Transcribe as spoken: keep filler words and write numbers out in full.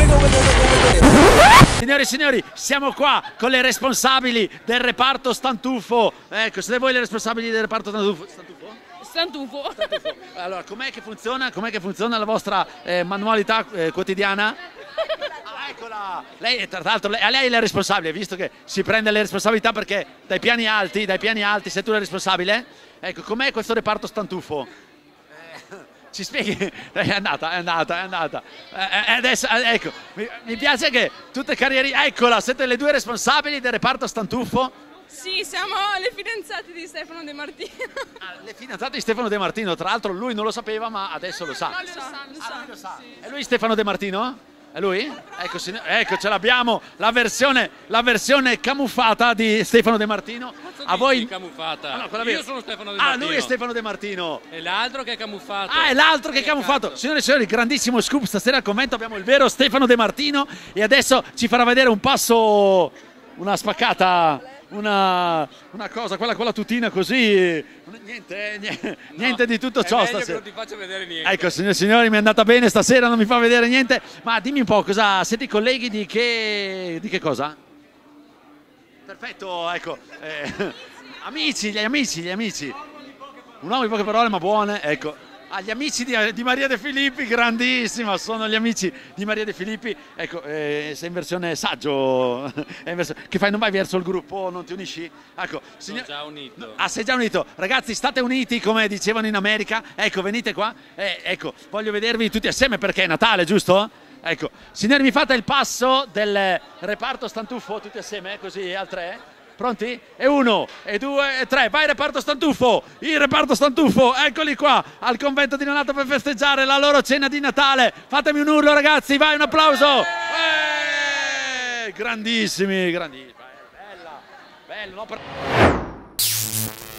Signori e signori, siamo qua con le responsabili del reparto stantufo. Ecco, siete voi le responsabili del reparto stantufo? Stantufo? Stantufo. Stantufo. Allora, com'è che funziona? Com'è che funziona la vostra eh, manualità eh, quotidiana? Ah, eccola! Lei, tra l'altro, lei, lei è la responsabile, visto che si prende le responsabilità perché dai piani alti, dai piani alti, sei tu la responsabile? Ecco, com'è questo reparto stantufo? Ci spieghi? È andata, è andata, è andata. Eh, adesso, ecco, mi, mi piace che tutte carriere. Eccola, siete le due responsabili del reparto stantufo? Sì, siamo le fidanzate di Stefano De Martino. Ah, le fidanzate di Stefano De Martino, tra l'altro lui non lo sapeva, ma adesso lo sa. No, lo sa, lo sa. Ah, lui lo sa. È lui Stefano De Martino? È lui? Ecco, ecco, ce l'abbiamo, la versione, la versione camuffata di Stefano De Martino. A voi camuffata? Ah, no, io sono Stefano De Ah, Martino. lui è Stefano De Martino. E l'altro che è camuffato. Ah, è l'altro che è camuffato. Signore e signori, grandissimo scoop stasera al commento. Abbiamo il vero Stefano De Martino e adesso ci farà vedere un passo, una spaccata, una, una cosa, quella con la tutina così. Niente, niente, no, niente di tutto ciò stasera. Non ti faccio vedere niente. Ecco, signori e signori, mi è andata bene stasera, non mi fa vedere niente. Ma dimmi un po', cosa siete i colleghi di che, di che cosa? Perfetto, ecco. Eh, amici, gli amici, gli amici. Un uomo di poche parole ma buone, ecco. Ah, gli amici di, di Maria De Filippi, grandissima, sono gli amici di Maria De Filippi. Ecco, eh, sei in versione saggio, è in versione, che fai, non vai verso il gruppo, non ti unisci? Ecco, signor... Sono già unito. Ah, sei già unito. Ragazzi, state uniti come dicevano in America. Ecco, venite qua. Eh, ecco, voglio vedervi tutti assieme perché è Natale, giusto? Ecco, signori, mi fate il passo del reparto stantufo tutti assieme, eh, così al tre. Pronti? E uno, e due, e tre. Vai reparto stantufo! Il reparto stantufo, eccoli qua, al convento di Nonato per festeggiare la loro cena di Natale. Fatemi un urlo, ragazzi, vai, un applauso! Eh, grandissimi, grandissimi. Bella, bella, no?